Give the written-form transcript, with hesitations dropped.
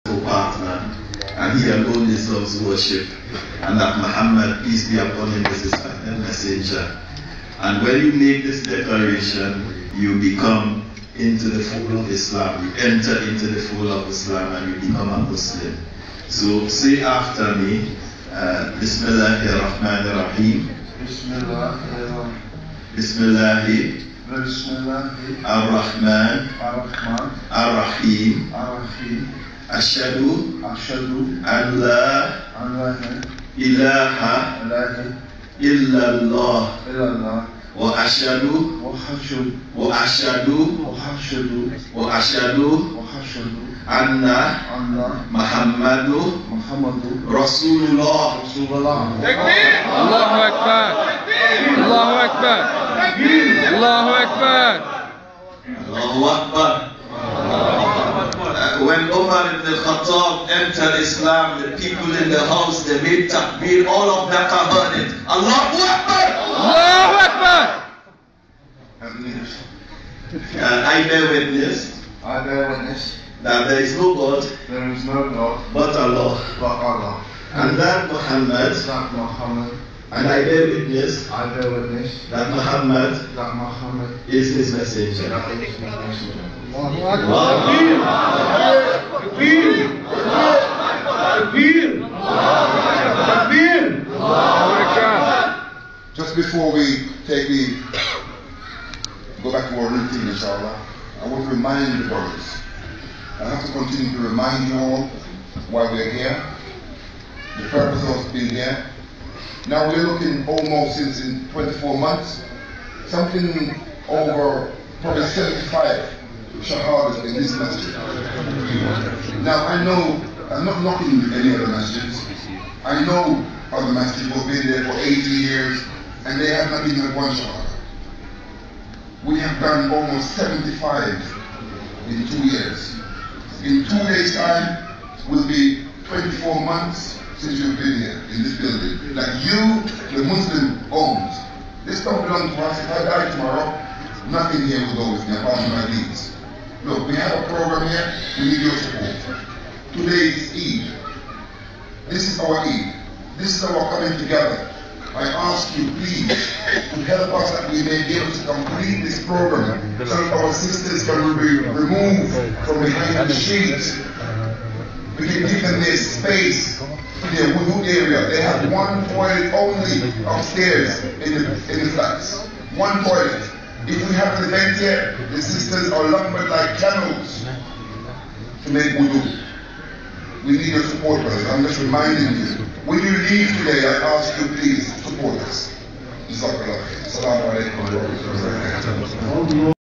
co-partner, and he alone deserves worship, and that Muhammad, peace be upon him, is his messenger. And when you make this declaration, you become into the fold of Islam, you enter into the fold of Islam, and you become a Muslim. So say after me, Bismillahirrahmanirrahim. Bismillahirrahmanirrahim. Bismillahi Ar-Rahman Ar-Rahim. Ashhadu an la ilaha illallah wa ashhadu anna Muhammadu Rasulullah. Allahu Akbar. Allahu Akbar. Allahu Akbar. Allahu Akbar. When Umar ibn al-Khattab entered Islam, the people in the house, they made takbir, all of them heard it. Allahu Akbar! Allahu Akbar! I bear witness that there is no God but Allah. And that Muhammad, and I bear witness that Muhammad is his messenger. Just before we take leave, go back to our routine, inshallah, I want to remind the brothers. I have to continue to remind you all why we're here, the purpose of us being here. Now we're looking almost since in 24 months, something over probably 75 shahadas in this masjid. Now I know, I'm not knocking any other masjids. I know other masjids who have been there for 80 years and they have not even had one shahada. We have done almost 75 in 2 years. In 2 days' time will be 24 months since you've been here in this building. Like you, the Muslim owns. This don't belong to us. If I die tomorrow, nothing here will go with me apart from my deeds. Look, we have a program here. We need your support. Today is Eid. This is our Eid. This is our coming together. I ask you, please, to help us that we may be able to complete this program so that our sisters can be removed from behind the sheets. We can give them their space in their wudu area. They have one toilet only upstairs in the flats. One toilet. If we have an event here, the sisters are lumbered like camels to make wudu. We need your support, brothers. I'm just reminding you. When you leave today, I ask you, please support us. Jazakallah. Assalamu alaikum wa rahmatullahi wa barakatuh.